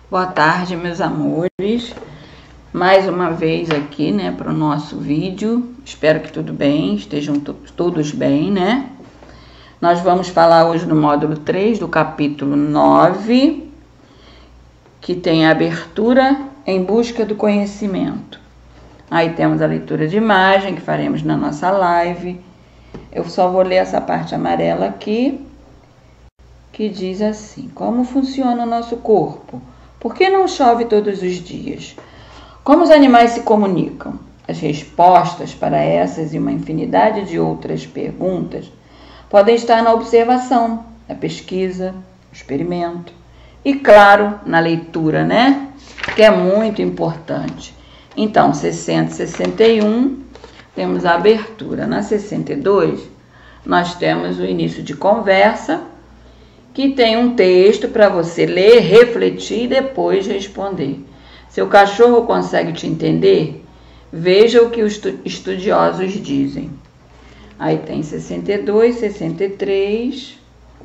Boa tarde, meus amores. Mais uma vez aqui, né, para o nosso vídeo. Espero que tudo bem, estejam todos bem, né? Nós vamos falar hoje no módulo 3 do capítulo 9, que tem a abertura em busca do conhecimento. Aí temos a leitura de imagem que faremos na nossa live. Eu só vou ler essa parte amarela aqui, que diz assim: como funciona o nosso corpo? Por que não chove todos os dias? Como os animais se comunicam? As respostas para essas e uma infinidade de outras perguntas podem estar na observação, na pesquisa, no experimento e, claro, na leitura, né? Que é muito importante. Então, 60 e 61, temos a abertura. Na 62, nós temos o início de conversa, que tem um texto para você ler, refletir e depois responder. Seu cachorro consegue te entender? Veja o que os estudiosos dizem. Aí tem 62, 63,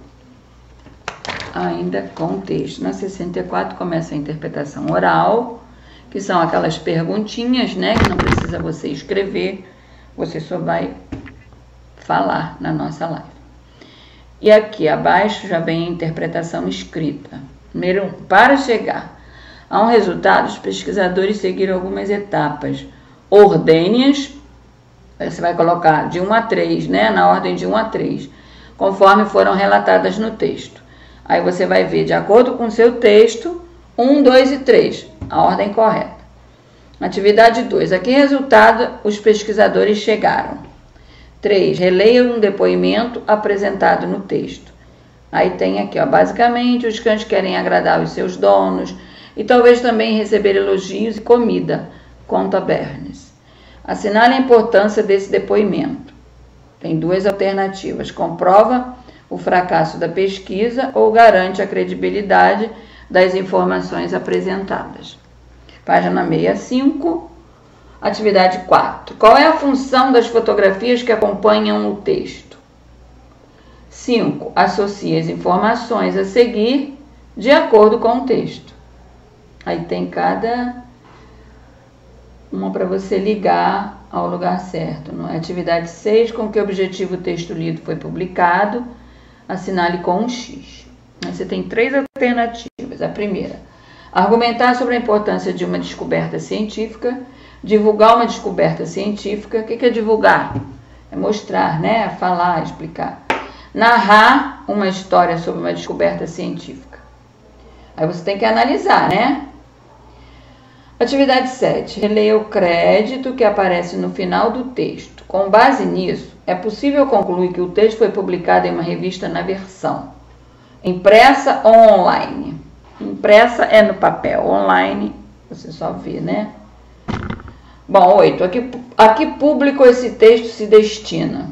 ainda com texto. Na 64 começa a interpretação oral, que são aquelas perguntinhas, né, que não precisa você escrever, você só vai falar na nossa live. E aqui abaixo já vem a interpretação escrita. Número 1. Para chegar a um resultado, os pesquisadores seguiram algumas etapas. Ordene-as, você vai colocar de 1 a 3, né? Na ordem de 1 a 3, conforme foram relatadas no texto. Aí você vai ver, de acordo com o seu texto, 1, 2 e 3, a ordem correta. Atividade 2. A que resultado os pesquisadores chegaram? 3. Releia um depoimento apresentado no texto. Aí tem aqui, ó, basicamente, os cães querem agradar os seus donos e talvez também receber elogios e comida, conta Bernes. Assinale a importância desse depoimento. Tem 2 alternativas: comprova o fracasso da pesquisa ou garante a credibilidade das informações apresentadas. Página 65. Atividade 4. Qual é a função das fotografias que acompanham o texto? 5. Associe as informações a seguir de acordo com o texto. Aí tem cada uma para você ligar ao lugar certo. Não é? Atividade 6. Com que objetivo o texto lido foi publicado? Assinale com um X. Aí você tem 3 alternativas. A primeira: argumentar sobre a importância de uma descoberta científica. Divulgar uma descoberta científica. O que é divulgar? É mostrar, né? Falar, explicar. Narrar uma história sobre uma descoberta científica. Aí você tem que analisar, né? Atividade 7. Releia o crédito que aparece no final do texto. Com base nisso, é possível concluir que o texto foi publicado em uma revista na versão impressa ou online. Impressa é no papel, online você só vê, né? Bom, 8. A que público esse texto se destina?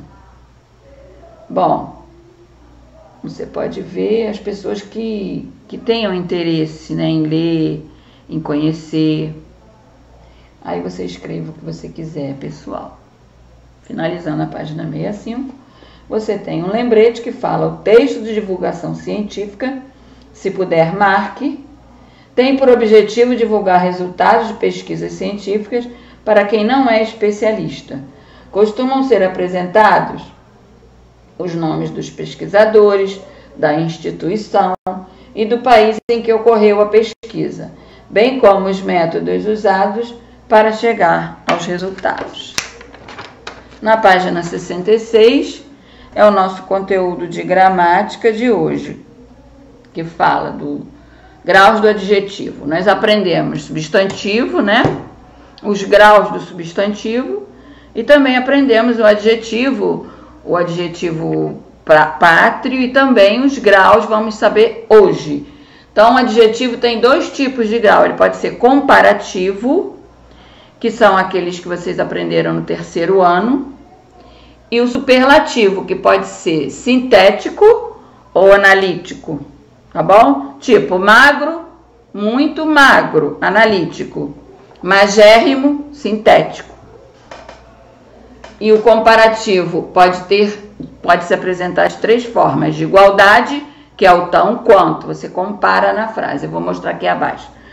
Bom, você pode ver as pessoas que tenham interesse, né, em ler, em conhecer. Aí você escreve o que você quiser, pessoal. Finalizando a página 65, você tem um lembrete que fala: o texto de divulgação científica, se puder, marque. Tem por objetivo divulgar resultados de pesquisas científicas para quem não é especialista. Costumam ser apresentados os nomes dos pesquisadores, da instituição e do país em que ocorreu a pesquisa, bem como os métodos usados para chegar aos resultados. Na página 66 é o nosso conteúdo de gramática de hoje, que fala do graus do adjetivo. Nós aprendemos substantivo, né? Os graus do substantivo, e também aprendemos o adjetivo pátrio, e também os graus vamos saber hoje. Então, o adjetivo tem 2 tipos de grau. Ele pode ser comparativo, que são aqueles que vocês aprenderam no 3º ano, e o superlativo, que pode ser sintético ou analítico, tá bom? Tipo, magro, muito magro, analítico. Magérrimo, sintético. E o comparativo pode se apresentar de 3 formas: de igualdade, que é o tão quanto, você compara na frase. Eu vou mostrar aqui abaixo.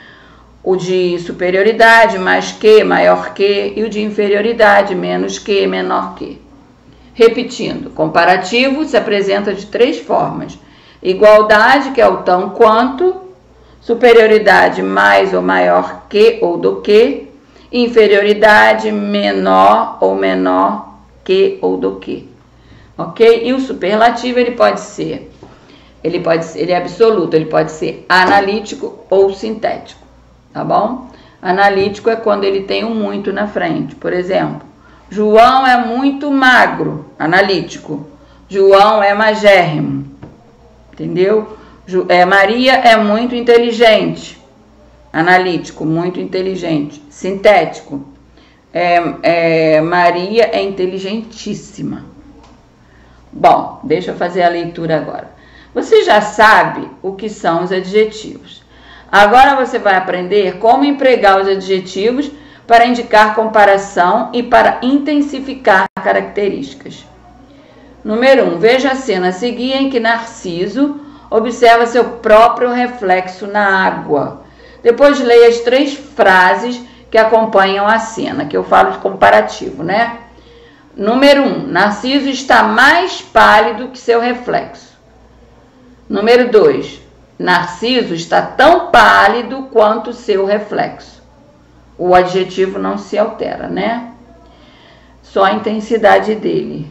o de superioridade, mais que, maior que, e o de inferioridade, menos que, menor que. Repetindo, comparativo se apresenta de 3 formas. Igualdade, que é o tão quanto, superioridade, mais ou maior que ou do que, inferioridade, menor ou menor que ou do que. Ok? E o superlativo, ele é absoluto, ele pode ser analítico ou sintético, tá bom? Analítico é quando ele tem um muito na frente. Por exemplo, João é muito magro, analítico. João é magérrimo, entendeu? Maria é muito inteligente, analítico, muito inteligente. Sintético, Maria é inteligentíssima. Bom, deixa eu fazer a leitura agora. Você já sabe o que são os adjetivos. Agora você vai aprender como empregar os adjetivos para indicar comparação e para intensificar características. Número 1. Veja a cena a seguir em que Narciso observa seu próprio reflexo na água. Depois leia as 3 frases que acompanham a cena, que eu falo de comparativo, né? Número 1. Narciso está mais pálido que seu reflexo. Número 2. Narciso está tão pálido quanto seu reflexo. O adjetivo não se altera, né? Só a intensidade dele.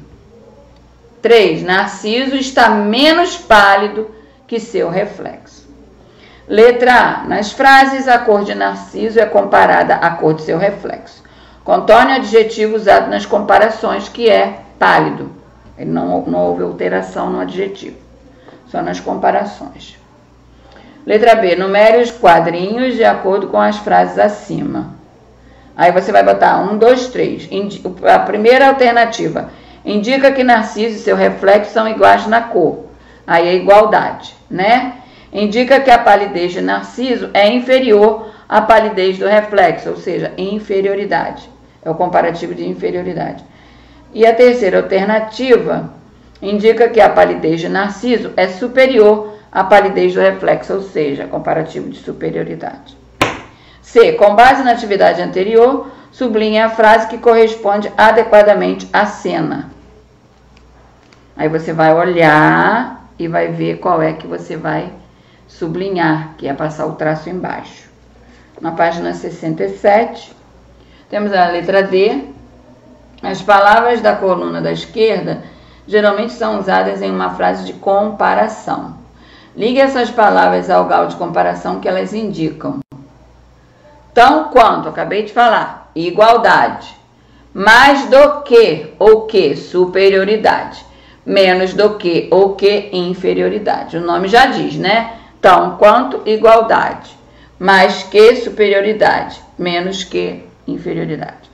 3. Narciso está menos pálido que seu reflexo. Letra A. Nas frases, a cor de Narciso é comparada à cor de seu reflexo. Contorne o adjetivo usado nas comparações, que é pálido. Ele não houve alteração no adjetivo, só nas comparações. Letra B. Numere os quadrinhos de acordo com as frases acima. Aí você vai botar 1, 2, 3. A primeira alternativa indica que Narciso e seu reflexo são iguais na cor. Aí é igualdade, né? Indica que a palidez de Narciso é inferior à palidez do reflexo, ou seja, inferioridade. É o comparativo de inferioridade. E a terceira alternativa indica que a palidez de Narciso é superior à palidez do reflexo, ou seja, comparativo de superioridade. C. Com base na atividade anterior, sublinhe a frase que corresponde adequadamente à cena. Aí você vai olhar e vai ver qual é que você vai sublinhar, que é passar o traço embaixo. Na página 67, temos a letra D. As palavras da coluna da esquerda geralmente são usadas em uma frase de comparação. Ligue essas palavras ao grau de comparação que elas indicam. Tão quanto, acabei de falar, igualdade. Mais do que, ou que, superioridade. Menos do que, ou que, inferioridade. O nome já diz, né? Tão quanto, igualdade. Mais que, superioridade. Menos que, inferioridade.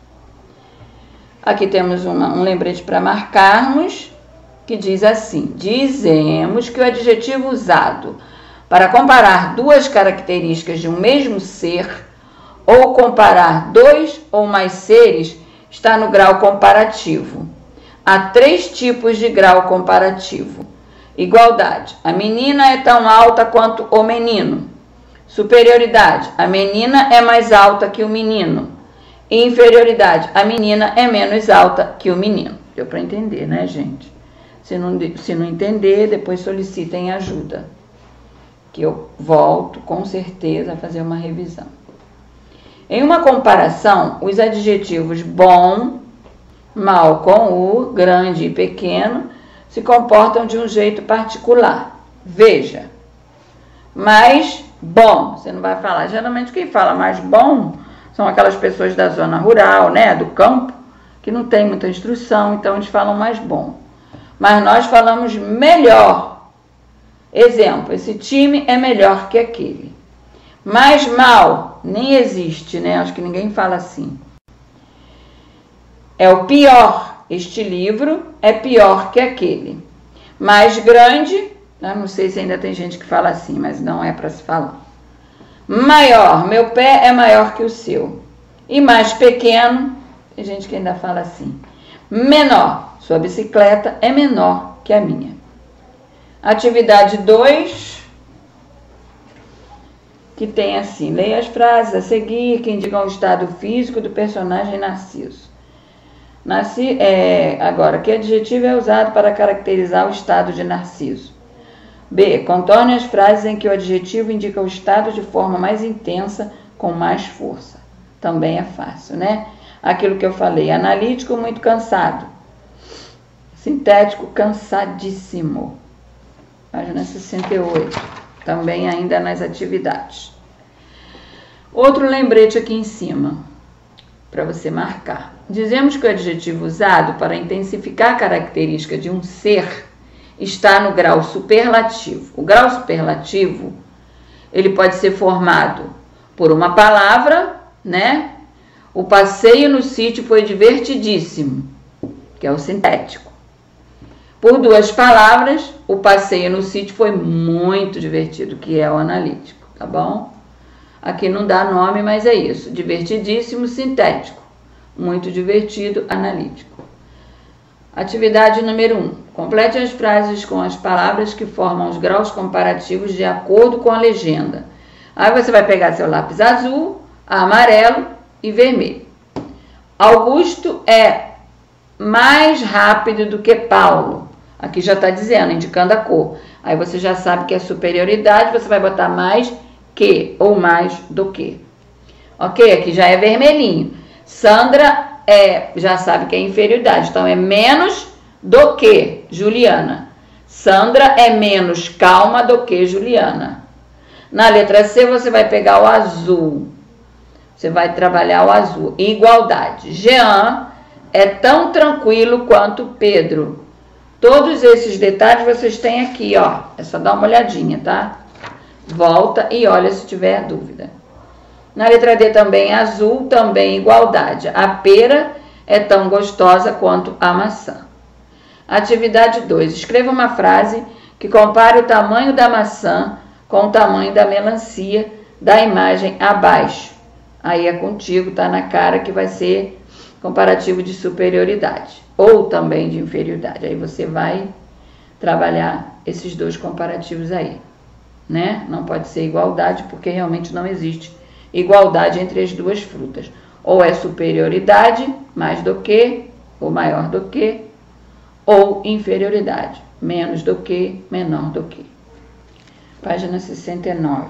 Aqui temos um lembrete para marcarmos, que diz assim: dizemos que o adjetivo usado para comparar 2 características de um mesmo ser ou comparar 2 ou mais seres está no grau comparativo. Há 3 tipos de grau comparativo. Igualdade. A menina é tão alta quanto o menino. Superioridade. A menina é mais alta que o menino. E inferioridade. A menina é menos alta que o menino. Deu para entender, né, gente? Se não entender, depois solicitem ajuda, que eu volto com certeza a fazer uma revisão. Em uma comparação, os adjetivos bom, mal com o, grande e pequeno, se comportam de um jeito particular. Veja, mais bom, você não vai falar. Geralmente quem fala mais bom são aquelas pessoas da zona rural, né, do campo, que não tem muita instrução, então eles falam mais bom. Mas nós falamos melhor. Exemplo, esse time é melhor que aquele. Mais mal, nem existe, né? Acho que ninguém fala assim. É o pior. Este livro é pior que aquele. Mais grande, não sei se ainda tem gente que fala assim, mas não é para se falar. Maior, meu pé é maior que o seu. E mais pequeno, tem gente que ainda fala assim. Menor, sua bicicleta é menor que a minha. Atividade 2. que tem assim: leia as frases a seguir que indicam o estado físico do personagem Narciso. Agora, que adjetivo é usado para caracterizar o estado de Narciso? B. Contorne as frases em que o adjetivo indica o estado de forma mais intensa, com mais força. Também é fácil, né? Aquilo que eu falei: analítico, muito cansado. Sintético, cansadíssimo. Página 68. Também ainda nas atividades. Outro lembrete aqui em cima, para você marcar. Dizemos que o adjetivo usado para intensificar a característica de um ser está no grau superlativo. O grau superlativo, ele pode ser formado por uma palavra, né? O passeio no sítio foi divertidíssimo, que é o sintético. Por duas palavras, o passeio no sítio foi muito divertido, que é o analítico, tá bom? Aqui não dá nome, mas é isso. Divertidíssimo, sintético. Muito divertido, analítico. Atividade número 1. Complete as frases com as palavras que formam os graus comparativos de acordo com a legenda. Aí você vai pegar seu lápis azul, amarelo e vermelho. Augusto é mais rápido do que Paulo. Aqui já está dizendo, indicando a cor. Aí você já sabe que é superioridade, você vai botar mais que ou mais do que. Ok? Aqui já é vermelhinho. Sandra já sabe que é inferioridade, então é menos do que Juliana. Sandra é menos calma do que Juliana. Na letra C você vai pegar o azul. Você vai trabalhar o azul. Igualdade. Jean é tão tranquilo quanto Pedro. Todos esses detalhes vocês têm aqui, ó. É só dar uma olhadinha, tá? Volta e olha se tiver dúvida. Na letra D também azul, também igualdade. A pera é tão gostosa quanto a maçã. Atividade 2. Escreva uma frase que compare o tamanho da maçã com o tamanho da melancia da imagem abaixo. Aí é contigo, tá na cara que vai ser comparativo de superioridade ou também de inferioridade. Aí você vai trabalhar esses dois comparativos aí, né? Não pode ser igualdade, porque realmente não existe igualdade entre as duas frutas. Ou é superioridade, mais do que, ou maior do que, ou inferioridade, menos do que, menor do que. Página 69.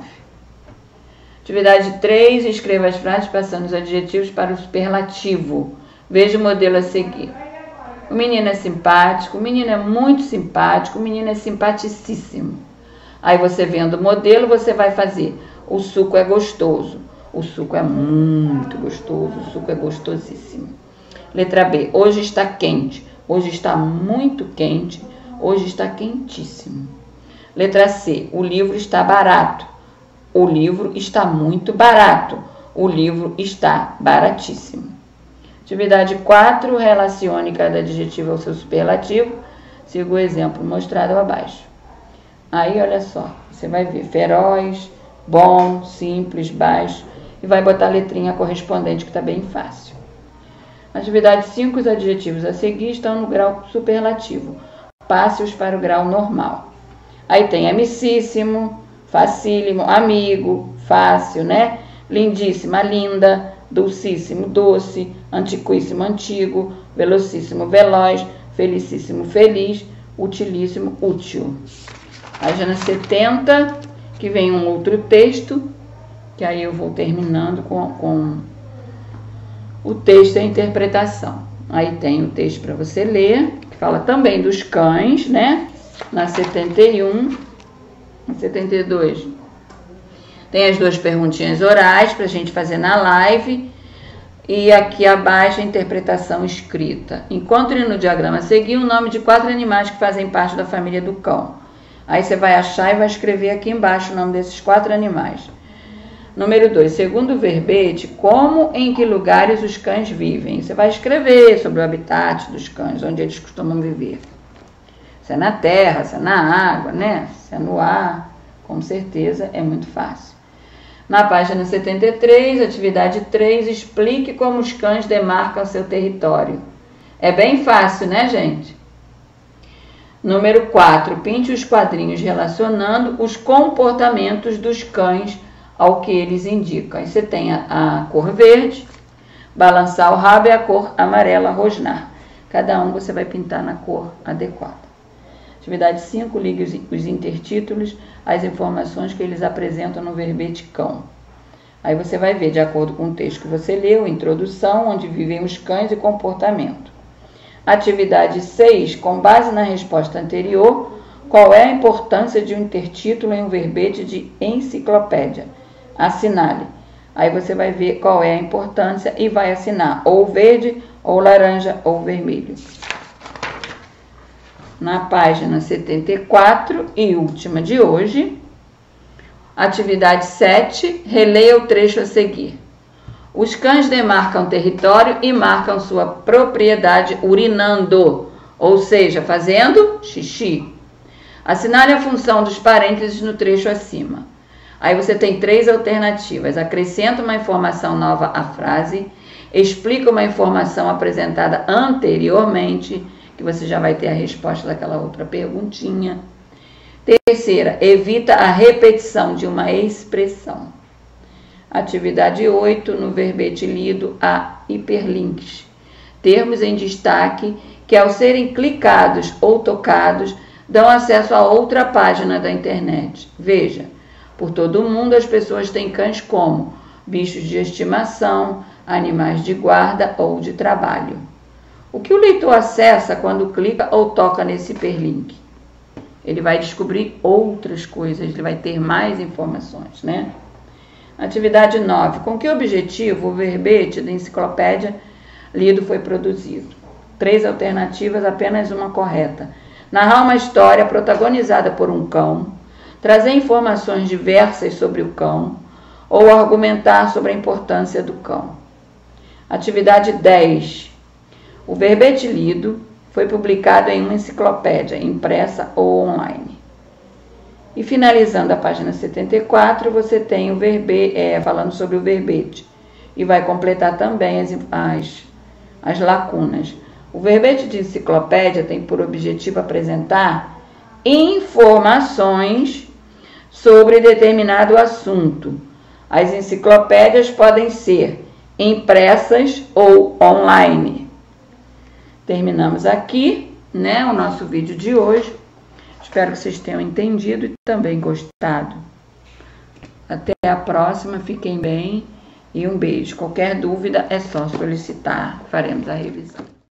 Atividade 3, escreva as frases passando os adjetivos para o superlativo. Veja o modelo a seguir. O menino é simpático, o menino é muito simpático, o menino é simpaticíssimo. Aí você vendo o modelo, você vai fazer: o suco é gostoso, o suco é muito gostoso, o suco é gostosíssimo. Letra B, hoje está quente, hoje está muito quente, hoje está quentíssimo. Letra C, o livro está barato, o livro está muito barato, o livro está baratíssimo. Atividade 4, relacione cada adjetivo ao seu superlativo. Siga o exemplo mostrado abaixo. Aí, olha só, você vai ver feroz, bom, simples, baixo, e vai botar a letrinha correspondente, que está bem fácil. Atividade 5, os adjetivos a seguir estão no grau superlativo. Passe-os para o grau normal. Aí tem amicíssimo, facílimo, amigo, fácil, né? Lindíssima, linda, dulcíssimo, doce, antiquíssimo, antigo, velocíssimo, veloz, felicíssimo, feliz, utilíssimo, útil. Página 70, que vem um outro texto, que aí eu vou terminando com o texto e a interpretação. Aí tem o texto para você ler, que fala também dos cães, né? Na 71, na 72. Tem as duas perguntinhas orais para a gente fazer na live. E aqui abaixo a interpretação escrita. Encontre no diagrama a seguir o nome de 4 animais que fazem parte da família do cão. Aí você vai achar e vai escrever aqui embaixo o nome desses 4 animais. Número 2. Segundo o verbete, como em que lugares os cães vivem? Você vai escrever sobre o habitat dos cães, onde eles costumam viver. Se é na terra, se é na água, né? Se é no ar, com certeza é muito fácil. Na página 73, atividade 3, explique como os cães demarcam seu território. É bem fácil, né, gente? Número 4, pinte os quadrinhos relacionando os comportamentos dos cães ao que eles indicam. Aí você tem a cor verde, balançar o rabo, e a cor amarela, rosnar. Cada um você vai pintar na cor adequada. Atividade 5, ligue os intertítulos às informações que eles apresentam no verbete cão. Aí você vai ver, de acordo com o texto que você leu, introdução, onde vivem os cães e comportamento. Atividade 6, com base na resposta anterior, qual é a importância de um intertítulo em um verbete de enciclopédia? Assinale. Aí você vai ver qual é a importância e vai assinar ou verde, ou laranja, ou vermelho. Na página 74 e última de hoje, atividade 7, releia o trecho a seguir. Os cães demarcam território e marcam sua propriedade urinando, ou seja, fazendo xixi. Assinale a função dos parênteses no trecho acima. Aí você tem 3 alternativas. Acrescenta uma informação nova à frase, explica uma informação apresentada anteriormente, que você já vai ter a resposta daquela outra perguntinha. Terceira, evita a repetição de uma expressão. Atividade 8, no verbete lido, há hiperlinks. Termos em destaque que, ao serem clicados ou tocados, dão acesso a outra página da internet. Veja, por todo o mundo as pessoas têm cães como bichos de estimação, animais de guarda ou de trabalho. O que o leitor acessa quando clica ou toca nesse hiperlink? Ele vai descobrir outras coisas, ele vai ter mais informações, né? Atividade 9. Com que objetivo o verbete da enciclopédia lido foi produzido? 3 alternativas, apenas uma correta. Narrar uma história protagonizada por um cão, trazer informações diversas sobre o cão ou argumentar sobre a importância do cão. Atividade 10. O verbete lido foi publicado em uma enciclopédia, impressa ou online. E finalizando a página 74, você tem o verbete, falando sobre o verbete. E vai completar também as lacunas. O verbete de enciclopédia tem por objetivo apresentar informações sobre determinado assunto. As enciclopédias podem ser impressas ou online. Terminamos aqui, né, o nosso vídeo de hoje. Espero que vocês tenham entendido e também gostado. Até a próxima, fiquem bem e um beijo. Qualquer dúvida é só solicitar, faremos a revisão.